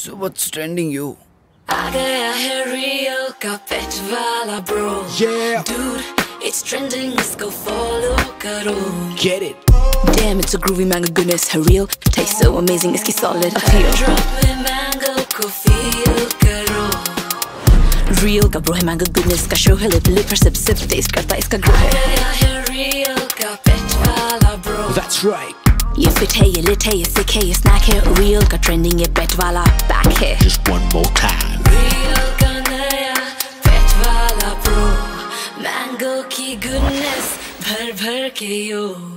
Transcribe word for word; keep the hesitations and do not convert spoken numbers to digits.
So what's trending you? आ गया है real का pet वाला bro. Yeah. Dude, it's trending, इसको follow करो. Get it. Damn, it's a groovy mango goodness. Her real tastes so amazing, इसकी solid appeal. Drop में mango को feel करो. Real का bro है mango goodness का show है lip lip पर sip sip taste करता इसका glow है. आ गया है real का pet वाला bro. That's right. ये fit है, ये lit है, ये sick है, ये snack है. Real का trending ये pet वाला back है. Just one more time. Real का नया pet वाला bro. Mango की goodness भर भर के yo.